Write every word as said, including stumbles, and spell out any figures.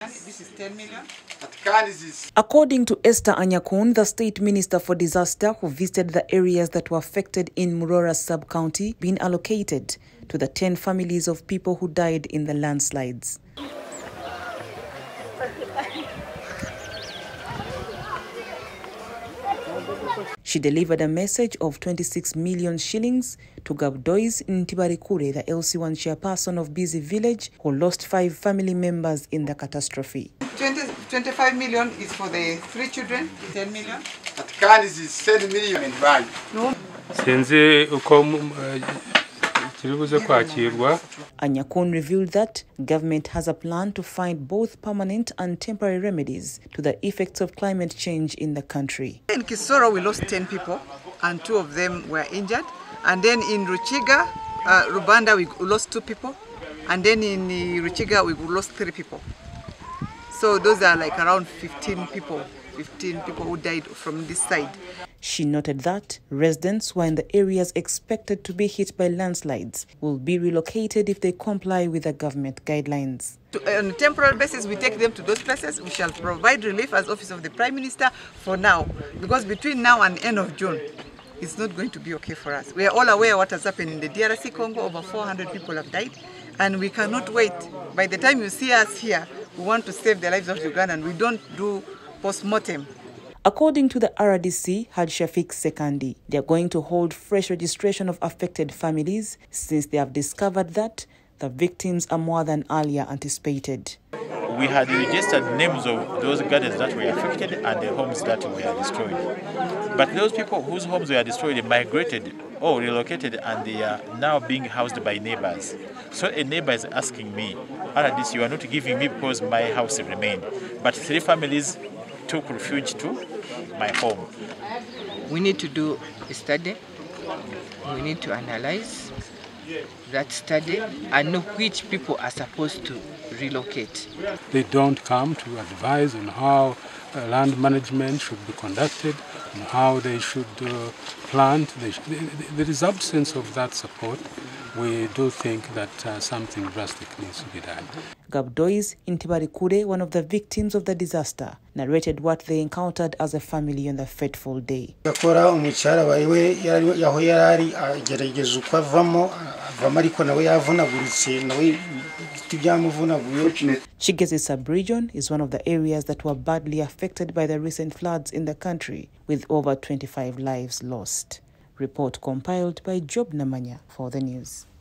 This is ten million. According to Esther Anyakun, the State Minister for Disaster, who visited the areas that were affected in Murora sub-county, been allocated to the ten families of people who died in the landslides. She delivered a message of twenty-six million shillings to Gabdois Ntibarikure, the L C one chairperson of Busy Village, who lost five family members in the catastrophe. twenty, twenty-five million is for the three children, ten million. At Kanis is ten million in value. No. Anyakun revealed that government has a plan to find both permanent and temporary remedies to the effects of climate change in the country. In Kisoro, we lost ten people, and two of them were injured. And then in Ruchiga, uh, Rubanda, we lost two people. And then in uh, Ruchiga, we lost three people. So those are like around fifteen people, fifteen people who died from this side. She noted that residents who are in the areas expected to be hit by landslides will be relocated if they comply with the government guidelines. To, on a temporary basis, we take them to those places. We shall provide relief as Office of the Prime Minister for now, because between now and end of June, it's not going to be okay for us. We are all aware of what has happened in the D R C Congo. Over four hundred people have died, and we cannot wait. By the time you see us here, we want to save the lives of Uganda, and we don't do post-mortem. According to the R R D C, Haj Shafiq Sekandi, they are going to hold fresh registration of affected families since they have discovered that the victims are more than earlier anticipated. We had registered names of those gardens that were affected and the homes that were destroyed. But those people whose homes were destroyed migrated or relocated, and they are now being housed by neighbors. So a neighbor is asking me, R R D C, you are not giving me because my house remained. But three families took refuge to my home. We need to do a study. We need to analyze that study and know which people are supposed to relocate. They don't come to advise on how uh, land management should be conducted, on how they should uh, plant. They sh there is absence of that support. We do think that uh, something drastic needs to be done. Gabdois Ntibarikure, one of the victims of the disaster, narrated what they encountered as a family on the fateful day. Chigezi sub-region is one of the areas that were badly affected by the recent floods in the country, with over twenty-five lives lost. Report compiled by Job Namanya for the news.